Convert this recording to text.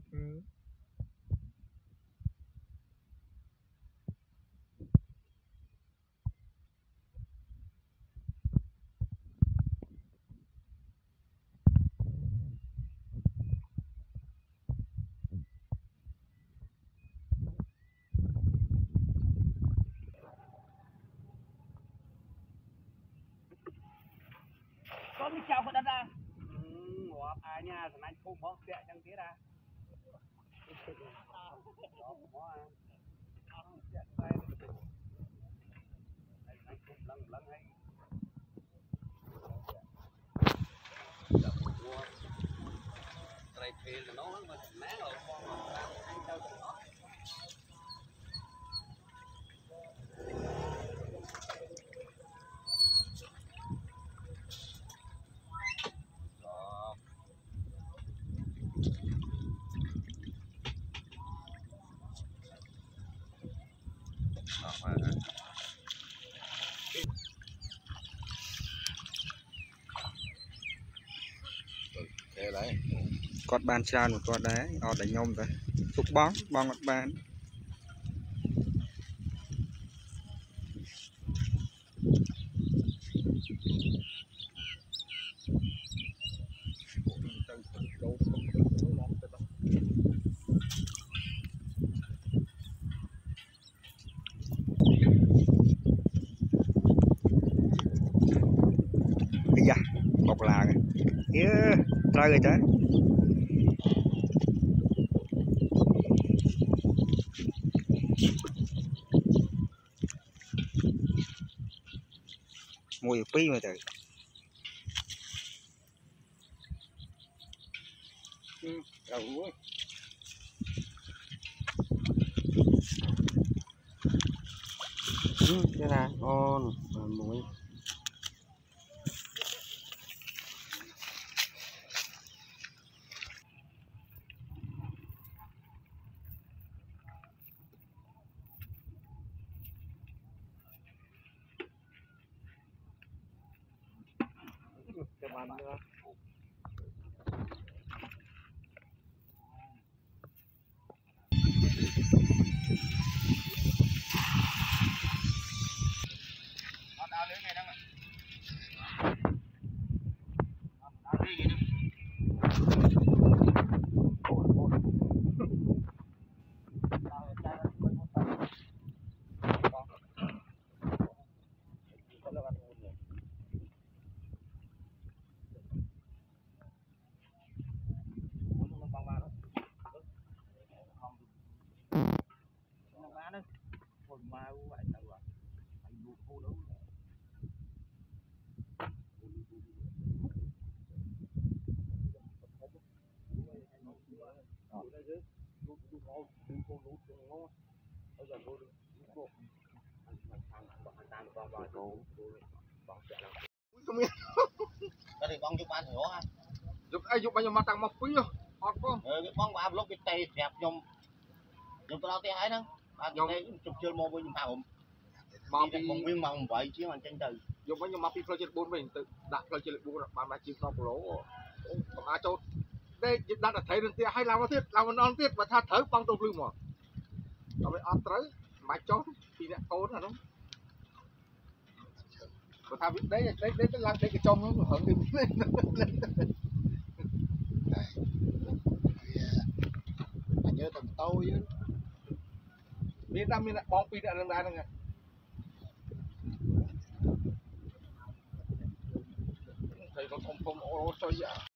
Ừ. có cái chào phật đất ra ngõ ai nha thằng anh không có xe chẳng tía ra đó có lần lần hay cái thuyền là nó mà má rồi con anh đâu có thế đấy con ban tràn một con đấy họ đánh nhôm rồi chụp bóng bóng con ban bây giờ bọc là yeah, ra rồi đấy mùi pí mà trời rồi cái này ngon muối cho bạn nữa cái thì con giúp anh hiểu ha giúp ai giúp bao nhiêu mà tăng một quý không con cái con ba lúc cái tay đẹp nhom nhom tao tay ấy đó ba cái chụp chơi mô với nhom hào mà đi còn nguyên mong vậy chứ anh chân từ dùng bao nhiêu mà phi chơi 4 mình tự đặt chơi 4 bạn mà chịu nó lỗ còn ai cho đây đặt là thấy được tiền hay làm nó non tiếp và tha thở băng tôm lưng mà nó phải ăn tới mà cho thì đã tốt rồi đúng và tha biết đấy cái làm cái trong nó hưởng đi anh nhớ tầm tôi chứ biết năm mình bóng pin đã lên ra rồi thầy còn không ô cho dạ